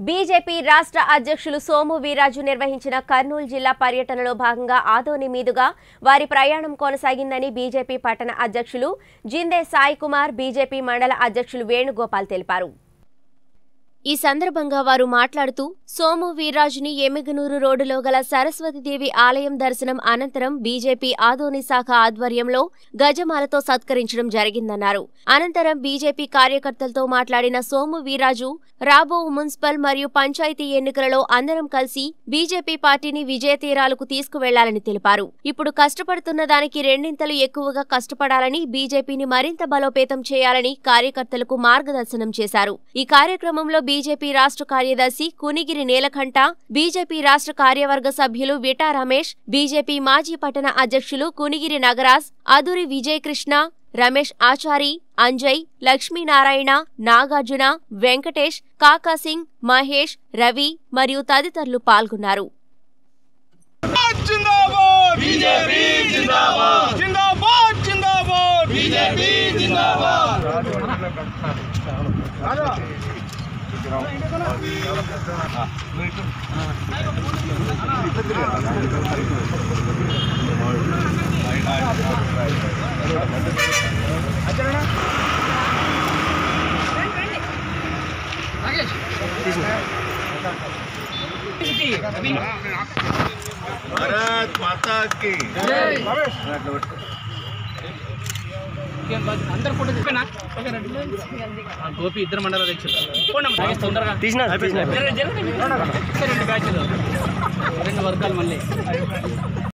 BJP రాష్ట్ర అధ్యక్షులు సోము వీర్రాజు నిర్వహించిన కర్నూలు జిల్లా పర్యటనలో భాగంగా ఆదోని మీదుగా వారి ప్రయాణం కొనసాగిందని బీజేపీ పట్టణ అధ్యక్షులు జిందే సాయి కుమార్, బీజేపీ మండల అధ్యక్షులు వేణుగోపాల్ తెలిపారు. ఈ సందర్భంగా వారు మాట్లాడుతూ సోము వీర్రాజుని ఎమ్మిగనూరు రోడ్డులో గల సరస్వతీదేవి ఆలయం దర్శనం అనంతరం బీజేపీ ఆదోని శాఖ ఆధ్వర్యంలో గజమాలతో సత్కరించడం జరిగిందన్నారు. అనంతరం బీజేపీ కార్యకర్తలతో మాట్లాడిన సోము వీర్రాజు రాబో మున్సిపల్ మరియు పంచాయతీ ఎన్నికలలో అందరం కలిసి బీజేపీ పార్టీని విజయతీరాలకు తీసుకువెళ్లాలని తెలిపారు. ఇప్పుడు కష్టపడుతున్న దానికి రెండింతలు ఎక్కువగా కష్టపడాలని, బీజేపీని మరింత బలోపేతం చేయాలని కార్యకర్తలకు మార్గదర్శనం చేశారు. ఈ కార్యక్రమంలో బీజేపీ రాష్ట్ర కార్యదర్శి కునిగిరి నీలకంఠ, బీజేపీ రాష్ట్ర కార్యవర్గ సభ్యులు విటా రమేష్, బీజేపీ మాజీ పట్టణ అధ్యక్షులు కునిగిరి నగరాజ్, అదురి విజయకృష్ణ, రమేష్ ఆచారి, అంజయ్, లక్ష్మీనారాయణ, నాగార్జున, వెంకటేష్, కాకాసింగ్, మహేష్, రవి మరియు తదితరులు పాల్గొన్నారు. भारत माता की అందరు ఫోటో చెప్పేనా గోపి ఇద్దరు మండల అధ్యక్షులు తొందరగా రెండు బ్యాచ్లు రెండు వర్గాలు మళ్ళీ